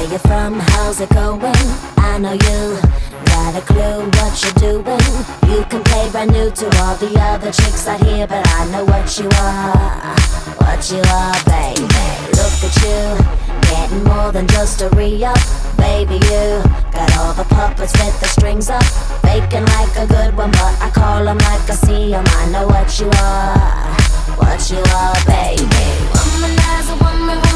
you from? How's it going? I know you got a clue what you're doing. You can play brand new to all the other chicks out here, but I know what you are, baby. Look at you, getting more than just a re-up. Baby, you got all the puppets with the strings up, faking like a good one, but I call them like I see them. I know what you are, baby. Womanizer, woman.